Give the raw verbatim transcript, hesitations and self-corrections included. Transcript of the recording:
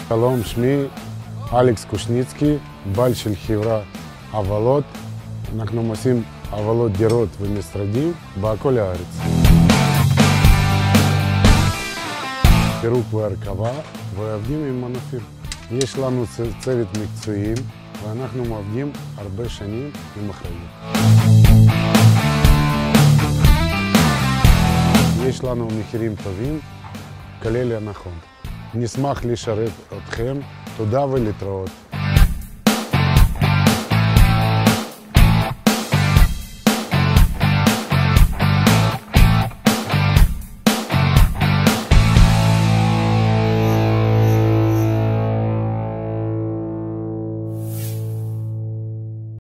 שלום, שמי אלכס קושניצקי, בעל של חברה הבלות. אנחנו עושים הבלות דירות ומשרדים בכל הארץ. פירוק והרכבה ועובדים עם מנופים. יש לנו צוות מקצועי ואנחנו עובדים הרבה שנים עם אחריות. יש לנו מחירים טובים, כולל הנחות. נשמח לשרת אתכם. תודה ולהתראות.